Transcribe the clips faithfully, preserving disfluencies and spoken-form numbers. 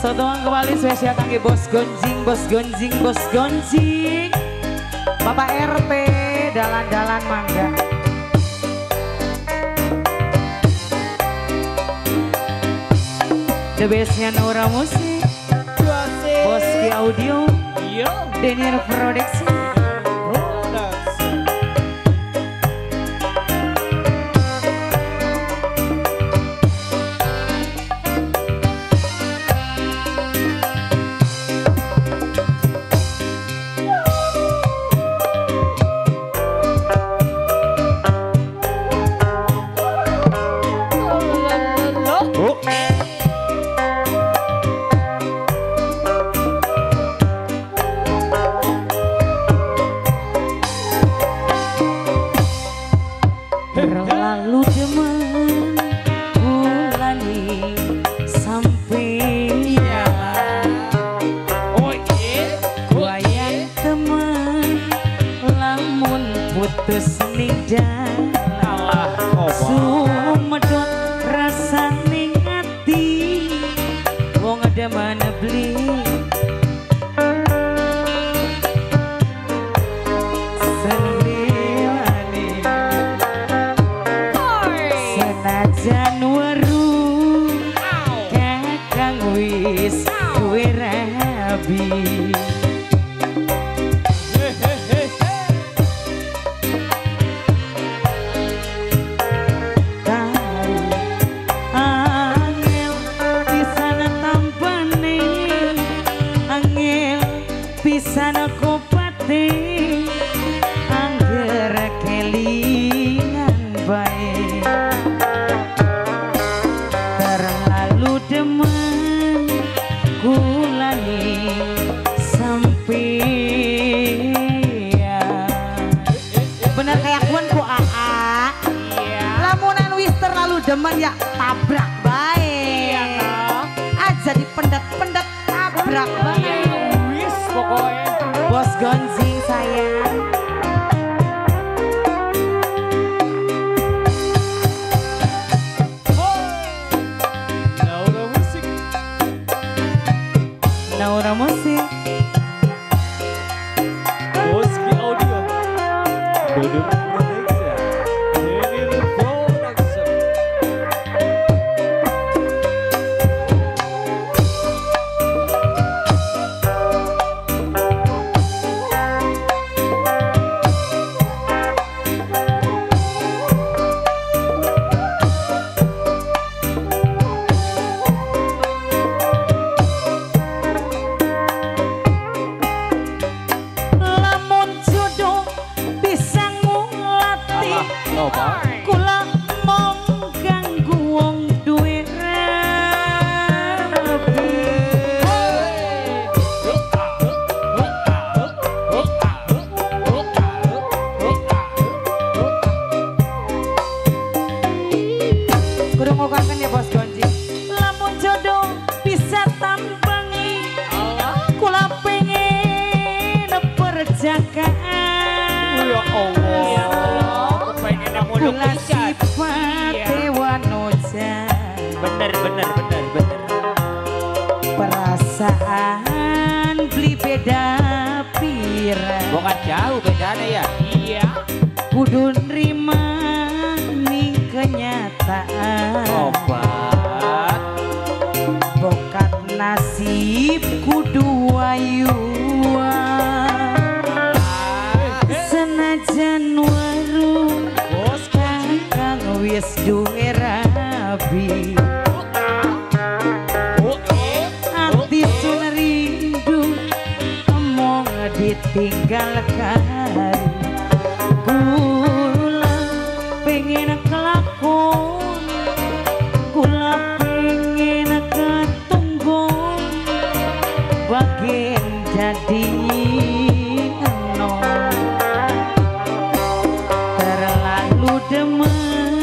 Sotoang kembali spesial kangge Bos Gonjing, Bos Gonjing, Bos Gonjing. Bapak R T dalan-dalan mangga. The bestnya Nora Musik, Boski Audio, Denier Production. Terlalu demen ulani sampai ya. Oh iya, gua yang temen lamun putus ningdan. Sumedot rasa ning ati, wong ada mana beli. Januari kakang wis duwe rabi. Angel pisan tampane, angel pisan kopate, angger kelingan bae. Demen kulani sampean. Bener kayak kuan ku Aa. Iya. Lamunan wis terlalu demen ya tabrak bae. Iya toh. Aja dipendet-pendet tabrak bae. Wis pokoknya. Bos Gonjing sayang. Nora Musik, Boski Audio, Dodor Production, Denier Production. kula mong ganggu wong duwe rabi. Kurang kangen ya Bos Gonjing. Lamun jodoh bisa tambangi, kula pengen perjakaan. Ya Allah. Kula sifat dewa noja. Bener bener bener bener. Perasaan beli beda pira. Bukan jauh bedanya ya. Iya. Kudu nerima nih kenyataan. Obat. Bokat nasib kudu ayuan. Senajan warung wis duwe rabi. Ati sun rindu omong ditinggal kari. Kula pengen kelakon, kula pengen ketunggon, bagian jadi enom. Terlalu demen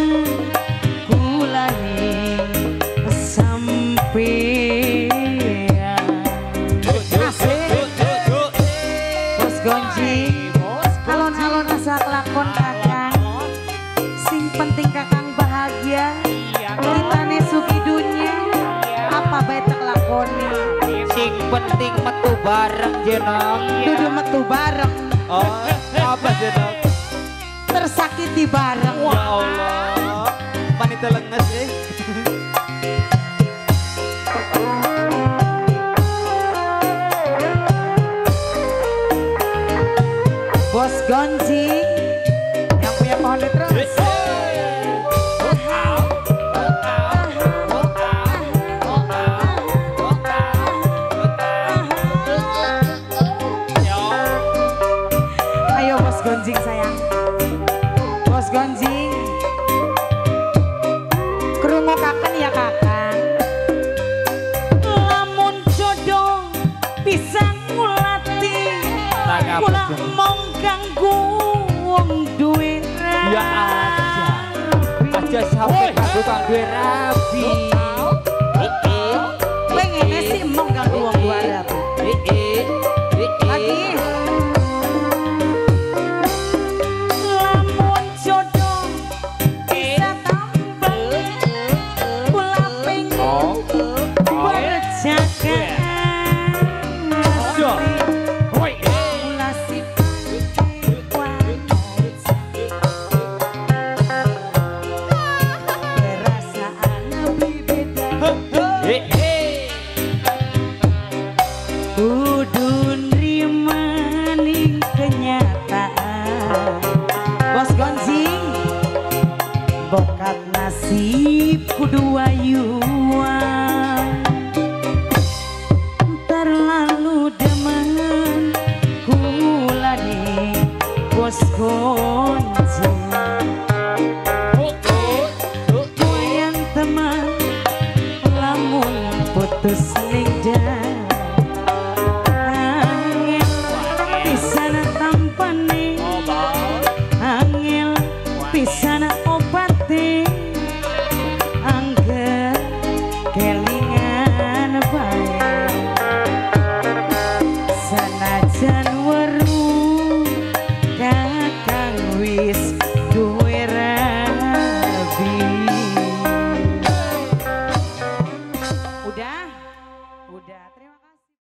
Bos Gonjing, alon-alon asa kelakon kakang. Sing penting kakang bahagia, kita nih suki dunia, apa baik kelakon nih. Sing penting metu bareng jenong. Dudu metu bareng, Oh, apa jenong? tersakiti bareng. Ya Allah, panita lenges eh. Bos Gonjing yang punya pohon terus. Ayo Bos Gonjing sayang. Bos Gonjing, krungokaken ya kakang. Lamun jodoh bisa ngulati, kula mong kanggo wong duwe rabi. Ya aja, aja sampai kanggo kang duwe rabi. Pengennya sih mong kanggo wong duwe rabi. Lagi. Lamun jodoh bisa tambah, kula pengen berjaga. Kula sifati wanita, perasaan lebih beda. Kudu nrima ning kenyataan. Bos Gonjing, bokat nasib kudu wayuan. Terlalu demen kula nih Bos Gonjing.